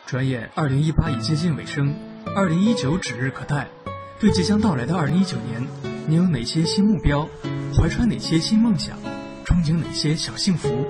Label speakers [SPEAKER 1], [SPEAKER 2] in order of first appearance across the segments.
[SPEAKER 1] 转眼2018已接近尾声，2019指日可待。对即将到来的2019年，你有哪些新目标？怀揣哪些新梦想？憧憬哪些小幸福？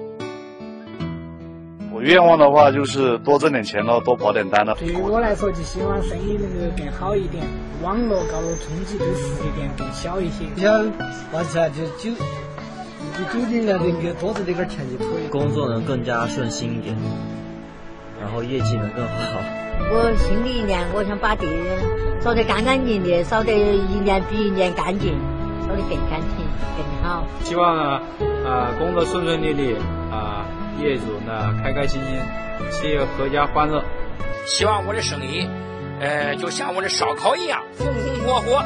[SPEAKER 2] 我愿望的话就是多挣点钱了，多跑点单了。
[SPEAKER 3] 对于我来说，就希望生意能够更好一点，网络高楼冲击对实体店更小一些。
[SPEAKER 4] 想发展就酒店那边给多挣点钱就可以。
[SPEAKER 5] 工作能更加顺心一点，然后业绩能更好。
[SPEAKER 6] 我新的一年，我想把店扫得干干净净，扫得一年比一年干净，扫得更干净更好。
[SPEAKER 7] 希望工作顺顺利利，业主呢开开心心，企业阖家欢乐。
[SPEAKER 8] 希望我的生意，就像我的烧烤一样，红红火火，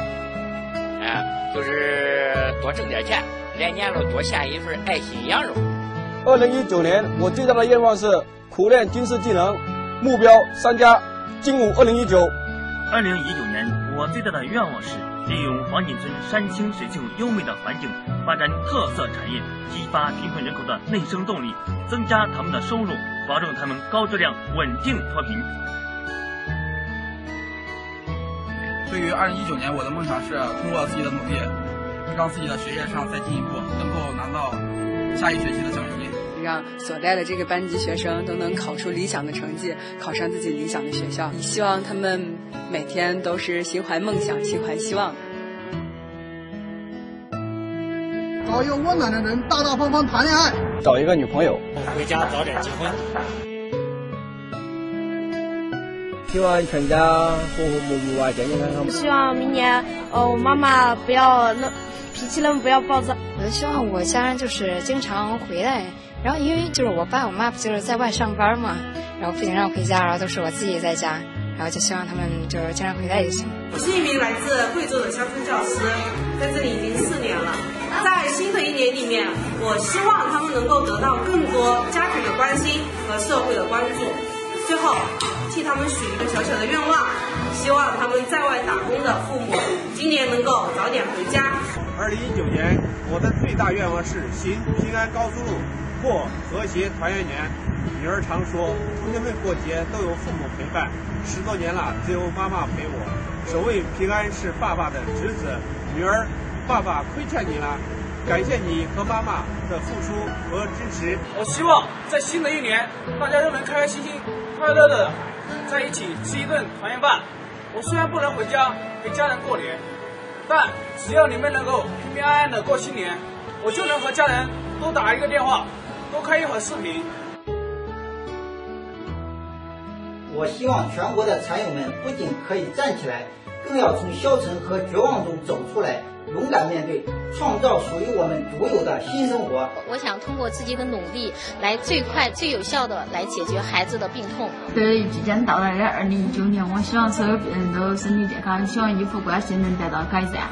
[SPEAKER 8] 就是多挣点钱，来年了多下一份爱心羊肉。
[SPEAKER 9] 2019年，我最大的愿望是苦练军事技能，目标3加，精武2019。
[SPEAKER 10] 2019年，我最大的愿望是利用黄锦村山清水秀优美的环境，发展特色产业，激发贫困人口的内生动力，增加他们的收入，保证他们高质量稳定脱贫。
[SPEAKER 11] 对于2019年，我的梦想是通过自己的努力，让自己的学业上再进一步，能够拿到下一学期的奖学金，
[SPEAKER 12] 让所带的这个班级学生都能考出理想的成绩，考上自己理想的学校。也希望他们每天都是心怀梦想，心怀希望。
[SPEAKER 13] 找一个温暖的人，大大方方谈恋爱，
[SPEAKER 9] 找一个女朋友，
[SPEAKER 14] 回家早点结婚。
[SPEAKER 4] 希望全家和和睦睦啊，健健康康。
[SPEAKER 15] 希望明年我妈妈不要脾气不要暴躁。
[SPEAKER 16] 我就希望我家人就是经常回来，然后因为就是我爸我妈不就是在外上班嘛，然后不经常回家，然后都是我自己在家，然后就希望他们就是经常回来就行。
[SPEAKER 17] 我是一名来自贵州的乡村教师，在这里已经4年了。在新的一年里面，我希望他们能够得到更多家庭的关心和社会的关注。最后，替他们许一个小小的愿望，希望他们在外打工的父母今年能够早点回家。
[SPEAKER 9] 2019年，我的最大愿望是行平安高速路，过和谐团圆年。女儿常说，同学们过节都有父母陪伴，10多年了，只有妈妈陪我。所谓平安是爸爸的侄子，女儿，爸爸亏欠你了，感谢你和妈妈的付出和支持。
[SPEAKER 11] 我希望在新的一年，大家都能开开心心、快乐的在一起吃一顿团圆饭。我虽然不能回家陪家人过年，但只要你们能够平平安安的过新年，我就能和家人多打一个电话，多开一会儿视频。
[SPEAKER 18] 我希望全国的产友们不仅可以站起来，更要从消沉和绝望中走出来，勇敢面对，创造属于我们独有的新生活。
[SPEAKER 19] 我想通过自己的努力，来最快最有效的来解决孩子的病痛。
[SPEAKER 20] 对于即将到来的2019年，我希望所有病人都身体健康，希望医护关系能得到改善。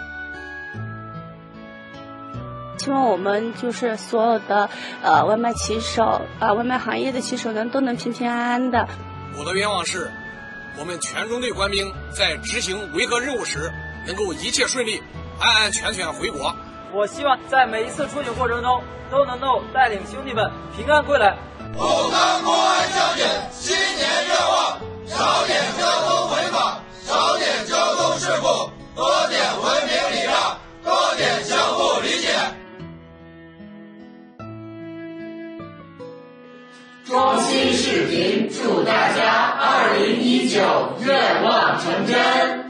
[SPEAKER 15] 希望我们就是所有的外卖骑手外卖行业的骑手都能平平安安的。
[SPEAKER 6] 我的愿望是，我们全中队官兵在执行维和任务时，能够一切顺利，安安全全回国。
[SPEAKER 7] 我希望在每一次出行过程中，都能够带领兄弟们平安归来。
[SPEAKER 3] 武康公安交警新年愿望：少点交通违法，少点交通事故，多点文明礼让，多点相互理解。
[SPEAKER 4] 装新视频，祝大家2019愿望成真。